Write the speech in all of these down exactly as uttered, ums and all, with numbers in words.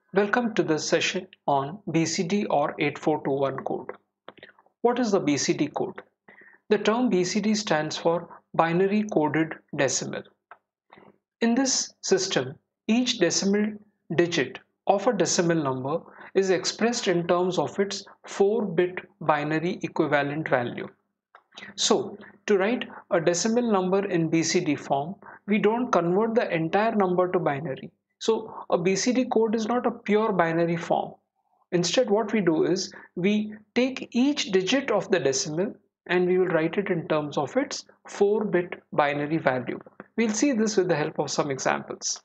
Welcome to this session on B C D or eight four two one code. What is the B C D code? The term B C D stands for binary coded decimal. In this system, each decimal digit of a decimal number is expressed in terms of its four bit binary equivalent value. So, to write a decimal number in B C D form, we don't convert the entire number to binary. So, a B C D code is not a pure binary form. Instead, what we do is we take each digit of the decimal and we will write it in terms of its four bit binary value. We'll see this with the help of some examples.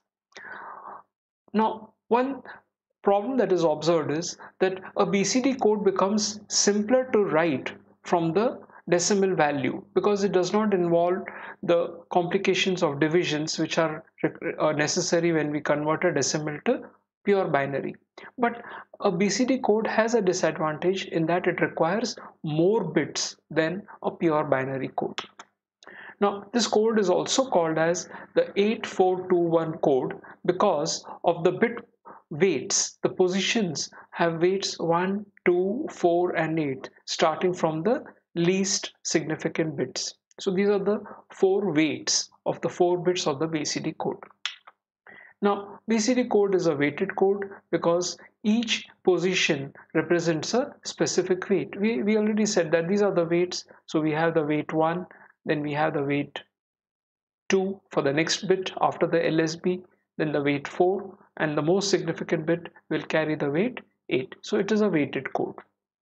Now, one problem that is observed is that a B C D code becomes simpler to write from the decimal value because it does not involve the complications of divisions which are necessary when we convert a decimal to pure binary. But a B C D code has a disadvantage in that it requires more bits than a pure binary code. Now, this code is also called as the eight four two one code because of the bit weights. The positions have weights one, two, four and eight starting from the least significant bits. So these are the four weights of the four bits of the B C D code. Now, B C D code is a weighted code because each position represents a specific weight. We, we already said that these are the weights. So we have the weight one, then we have the weight two for the next bit after the L S B, then the weight four, and the most significant bit will carry the weight eight. So it is a weighted code.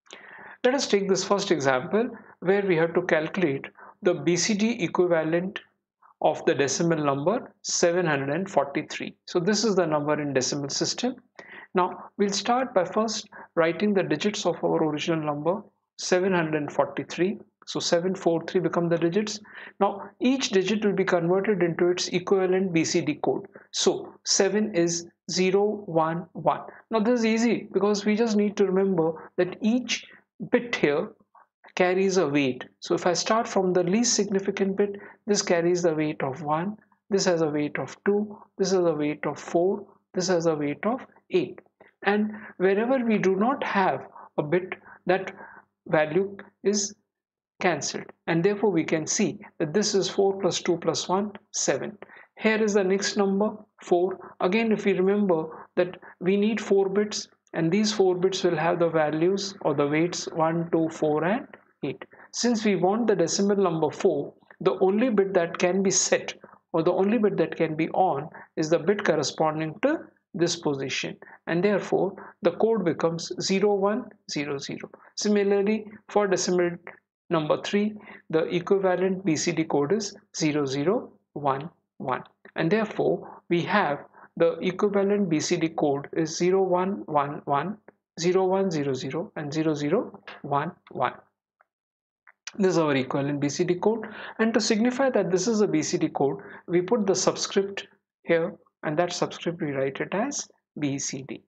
Let us take this first example where we have to calculate the B C D equivalent of the decimal number seven hundred forty-three. So this is the number in decimal system. Now we'll start by first writing the digits of our original number seven hundred forty-three. So seven four three become the digits. Now each digit will be converted into its equivalent B C D code. So seven is zero one one. Now this is easy because we just need to remember that each bit here carries a weight. So if I start from the least significant bit, this carries the weight of one, this has a weight of two, this has a weight of four, this has a weight of eight. And wherever we do not have a bit, that value is cancelled, and therefore we can see that this is four plus two plus one, seven. Here is the next number, four. Again, if we remember that we need four bits, and these four bits will have the values or the weights one, two, four and eight. Since we want the decimal number four, the only bit that can be set or the only bit that can be on is the bit corresponding to this position, and therefore the code becomes zero one zero zero. Similarly, for decimal number three, the equivalent B C D code is zero zero one one, and therefore we have the equivalent B C D code is zero one one one, zero one zero zero and zero zero one one. This is our equivalent B C D code, and to signify that this is a B C D code, we put the subscript here, and that subscript we write it as B C D.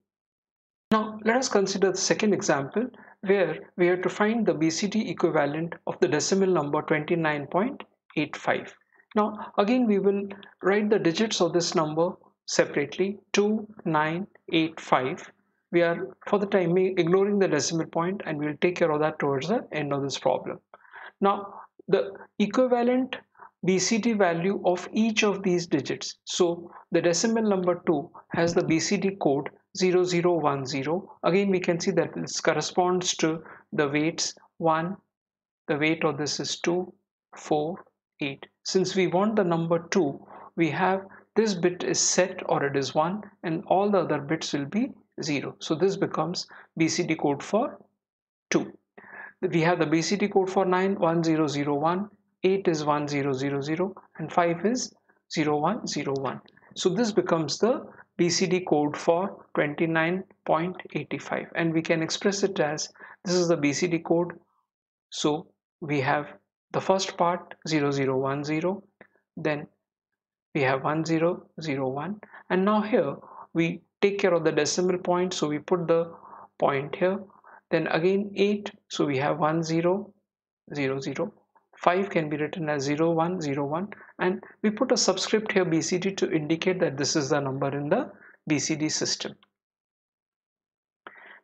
Now let us consider the second example where we have to find the B C D equivalent of the decimal number twenty-nine point eight five. Now again we will write the digits of this number separately, two nine eight five. We are for the time ignoring the decimal point, and we will take care of that towards the end of this problem. Now the equivalent B C D value of each of these digits. So the decimal number two has the B C D code zero zero one zero. Again we can see that this corresponds to the weights one, the weight of this is two, four, eight. Since we want the number two, we have this bit is set or it is one, and all the other bits will be zero. So this becomes B C D code for two. We have the B C D code for nine, one zero zero one, eight is one zero zero zero, and five is zero one zero one. So this becomes the B C D code for twenty-nine point eight five, and we can express it as this is the B C D code. So we have the first part zero zero one zero, then we have one zero zero one, and now here we take care of the decimal point, so we put the point here, then again eight, so we have one zero zero zero. five can be written as zero one zero one, and we put a subscript here B C D to indicate that this is the number in the B C D system.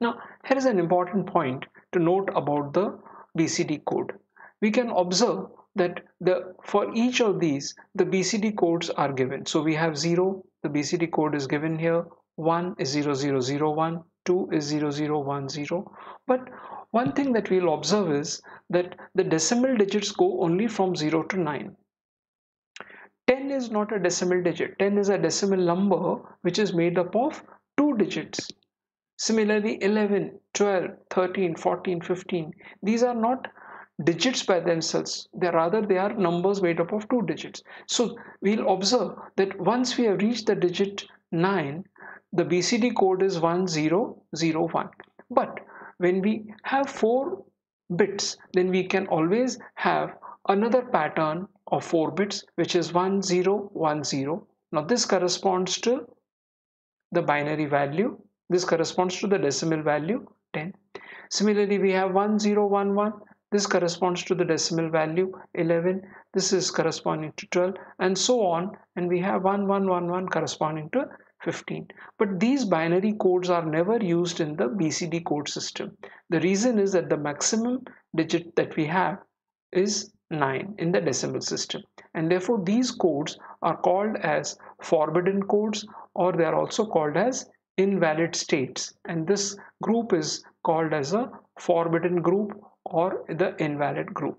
Now, here is an important point to note about the B C D code. We can observe that the for each of these the B C D codes are given. So we have zero, the B C D code is given here, one is zero zero zero one, two is zero zero one zero. But one thing that we'll observe is that the decimal digits go only from zero to nine. ten is not a decimal digit. ten is a decimal number which is made up of two digits. Similarly, eleven, twelve, thirteen, fourteen, fifteen, these are not digits by themselves. They rather they are numbers made up of two digits. So we'll observe that once we have reached the digit nine, the B C D code is one zero zero one. But when we have four bits, then we can always have another pattern of four bits, which is one zero one zero. Now this corresponds to the binary value. This corresponds to the decimal value ten. Similarly, we have one zero one one. This corresponds to the decimal value eleven. This is corresponding to twelve, and so on. And we have one one one one corresponding to fifteen. But these binary codes are never used in the B C D code system. The reason is that the maximum digit that we have is nine in the decimal system, and therefore these codes are called as forbidden codes, or they are also called as invalid states, and this group is called as a forbidden group or the invalid group.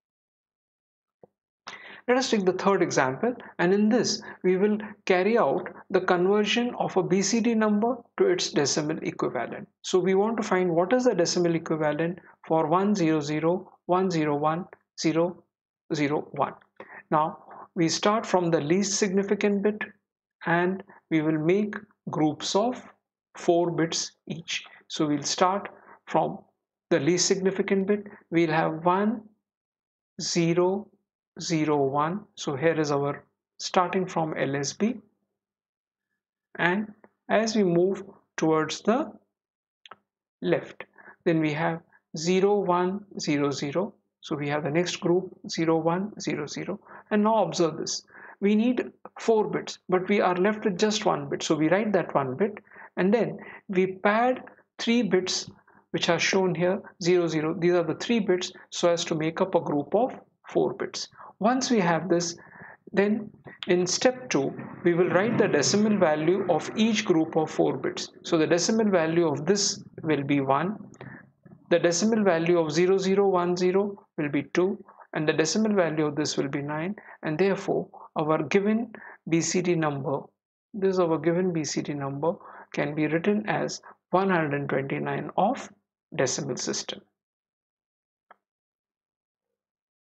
Let us take the third example, and in this we will carry out the conversion of a B C D number to its decimal equivalent. So we want to find what is the decimal equivalent for one zero zero one zero one zero zero one. Now we start from the least significant bit, and we will make groups of four bits each. So we'll start from the least significant bit. We'll have one zero zero one. So here is our starting from L S B, and as we move towards the left, then we have zero one zero zero. So we have the next group zero one zero zero, and now observe this. We need four bits, but we are left with just one bit. So we write that one bit, and then we pad three bits which are shown here zero zero. These are the three bits so as to make up a group of four bits. Once we have this, then in step two we will write the decimal value of each group of four bits. So the decimal value of this will be one, the decimal value of zero zero one zero will be two, and the decimal value of this will be nine, and therefore our given B C D number, this our given B C D number can be written as one hundred twenty-nine of decimal system.